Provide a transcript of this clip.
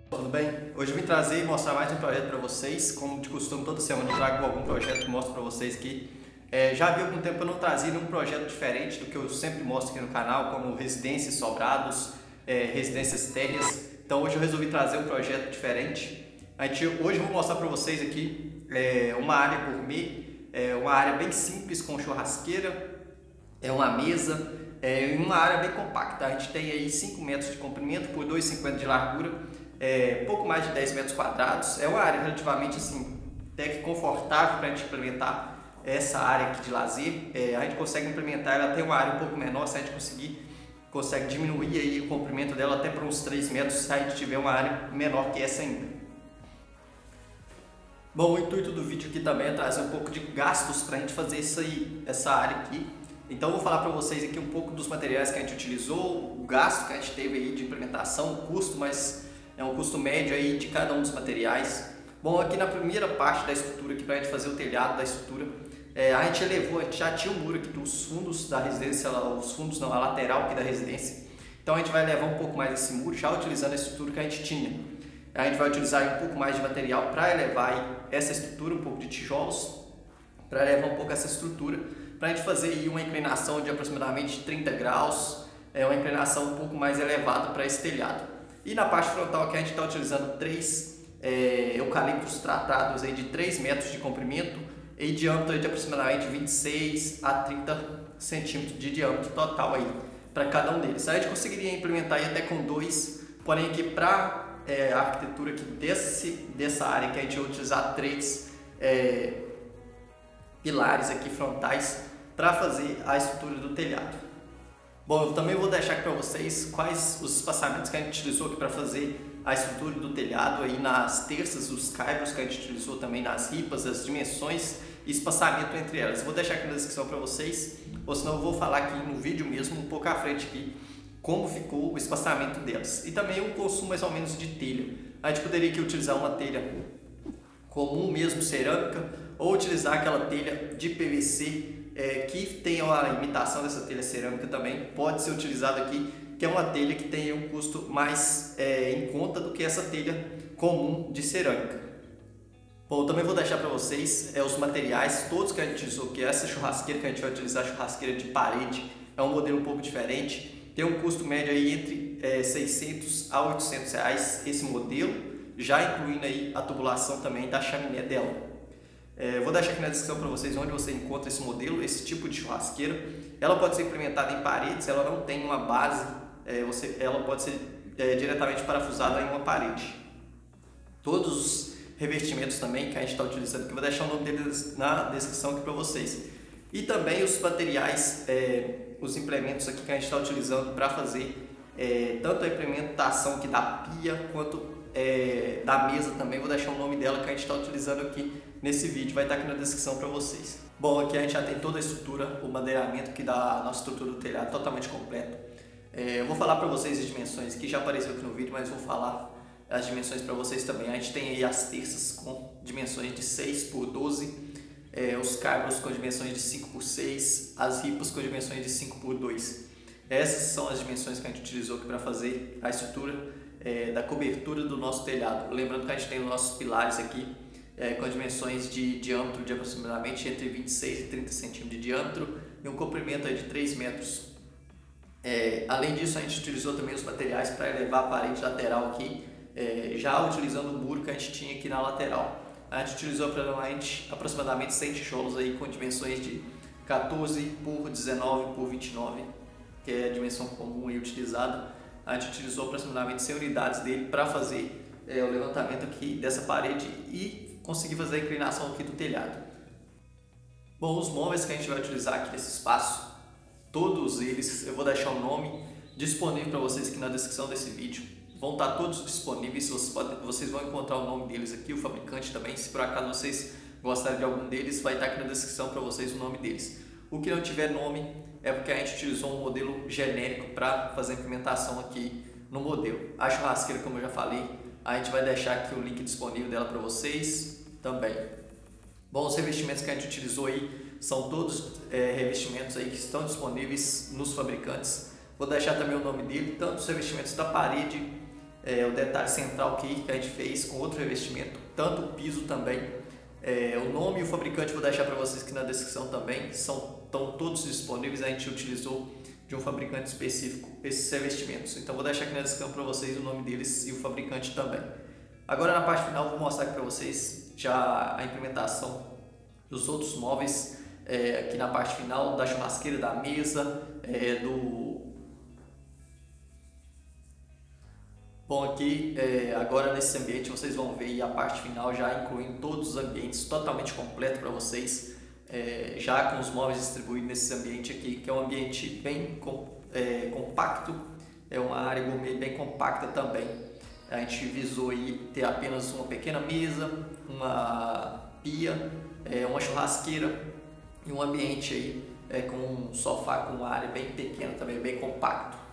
Tudo bem? Hoje eu vim trazer e mostrar mais um projeto para vocês. Como de costume, toda semana eu trago algum projeto que mostro para vocês aqui. Já havia algum tempo eu não trazia um projeto diferente do que eu sempre mostro aqui no canal, como residências sobrados, residências térreas. Então hoje eu resolvi trazer um projeto diferente. Hoje eu vou mostrar para vocês aqui uma área gourmet, uma área bem simples com churrasqueira, uma mesa, uma área bem compacta. A gente tem aí 5 metros de comprimento por 2,50 de largura, pouco mais de 10 metros quadrados. É uma área relativamente assim, até que confortável para a gente implementar essa área aqui de lazer. A gente consegue implementar ela até uma área um pouco menor, se a gente consegue diminuir aí o comprimento dela até para uns 3 metros, se a gente tiver uma área menor que essa ainda. Bom, o intuito do vídeo aqui também é trazer um pouco de gastos para a gente fazer essa área aqui. Então eu vou falar para vocês aqui um pouco dos materiais que a gente utilizou, o gasto que a gente teve aí de implementação, o custo, mas é um custo médio aí de cada um dos materiais. Bom, aqui na primeira parte da estrutura, aqui para a gente fazer o telhado da estrutura, a gente já tinha um muro aqui dos fundos da residência, a lateral aqui da residência. Então a gente vai levar um pouco mais esse muro, já utilizando a estrutura que a gente tinha. A gente vai utilizar um pouco mais de material para elevar essa estrutura, um pouco de tijolos, para elevar um pouco essa estrutura, para a gente fazer aí uma inclinação de aproximadamente 30 graus, uma inclinação um pouco mais elevada para esse telhado. E na parte frontal aqui a gente está utilizando 3 eucaliptos tratados aí de 3 metros de comprimento e diâmetro de aproximadamente 26 a 30 centímetros de diâmetro total aí para cada um deles. A gente conseguiria implementar aí até com 2, porém aqui para a arquitetura aqui dessa área que a gente vai utilizar 3 pilares aqui frontais para fazer a estrutura do telhado. Bom, eu também vou deixar aqui para vocês quais os espaçamentos que a gente utilizou aqui para fazer a estrutura do telhado aí nas terças, os caibros que a gente utilizou também nas ripas, as dimensões e espaçamento entre elas. Eu vou deixar aqui na descrição para vocês, ou senão eu vou falar aqui no vídeo mesmo, um pouco à frente aqui, como ficou o espaçamento delas. E também o consumo mais ou menos de telha. A gente poderia aqui utilizar uma telha comum mesmo, cerâmica, ou utilizar aquela telha de PVC que tem a imitação dessa telha cerâmica também, pode ser utilizada aqui, que é uma telha que tem um custo mais em conta do que essa telha comum de cerâmica. Bom, eu também vou deixar para vocês os materiais todos que a gente utilizou, que é essa churrasqueira que a gente vai utilizar, churrasqueira de parede, é um modelo um pouco diferente, tem um custo médio aí entre 600 a 800 reais esse modelo, já incluindo aí a tubulação também da chaminé dela. Vou deixar aqui na descrição para vocês onde você encontra esse modelo, esse tipo de churrasqueira. Ela pode ser implementada em paredes, ela não tem uma base, ela pode ser diretamente parafusada em uma parede. Todos os revestimentos também que a gente está utilizando aqui, vou deixar o nome deles na descrição aqui para vocês. E também os materiais, os implementos aqui que a gente está utilizando para fazer tanto a implementação aqui da pia quanto da mesa também. Vou deixar o nome dela que a gente está utilizando aqui nesse vídeo, vai estar aqui na descrição para vocês. Bom, aqui a gente já tem toda a estrutura, o madeiramento que dá a nossa estrutura do telhado totalmente completo. Eu vou falar para vocês as dimensões que já apareceu aqui no vídeo, mas vou falar as dimensões para vocês também. A gente tem aí as terças com dimensões de 6 por 12, os caibros com dimensões de 5 por 6, as ripas com dimensões de 5 por 2. Essas são as dimensões que a gente utilizou aqui para fazer a estrutura da cobertura do nosso telhado. Lembrando que a gente tem os nossos pilares aqui com dimensões de diâmetro de aproximadamente entre 26 e 30 centímetros de diâmetro e um comprimento de 3 metros. Além disso, a gente utilizou também os materiais para elevar a parede lateral aqui, já utilizando o muro que a gente tinha aqui na lateral. A gente utilizou aproximadamente 100 tijolos aí com dimensões de 14 por 19 por 29, que é a dimensão comum e utilizada. A gente utilizou aproximadamente 100 unidades dele para fazer o levantamento aqui dessa parede e conseguir fazer a inclinação aqui do telhado. Bom, os móveis que a gente vai utilizar aqui nesse espaço, todos eles, eu vou deixar o nome disponível para vocês aqui na descrição desse vídeo. Vão estar todos disponíveis, vocês vão encontrar o nome deles aqui, o fabricante também. Se por acaso vocês gostarem de algum deles, vai estar aqui na descrição para vocês o nome deles. O que não tiver nome é porque a gente utilizou um modelo genérico para fazer a implementação aqui no modelo. A churrasqueira, como eu já falei, a gente vai deixar aqui o link disponível dela para vocês também. Bom, os revestimentos que a gente utilizou aí são todos revestimentos aí que estão disponíveis nos fabricantes. Vou deixar também o nome dele, tanto os revestimentos da parede o detalhe central aqui que a gente fez com outro revestimento, tanto o piso também. O nome e o fabricante vou deixar para vocês aqui na descrição também, estão todos disponíveis. A gente utilizou de um fabricante específico esses revestimentos, então vou deixar aqui na descrição para vocês o nome deles e o fabricante também. Agora na parte final vou mostrar aqui para vocês já a implementação dos outros móveis, aqui na parte final, da churrasqueira, da mesa, Bom, aqui agora nesse ambiente vocês vão ver a parte final já incluindo todos os ambientes totalmente completo para vocês, já com os móveis distribuídos nesse ambiente aqui, que é um ambiente bem compacto, é uma área gourmet bem compacta também. A gente visou aí ter apenas uma pequena mesa, uma pia, uma churrasqueira e um ambiente aí com um sofá com uma área bem pequena também, bem compacto.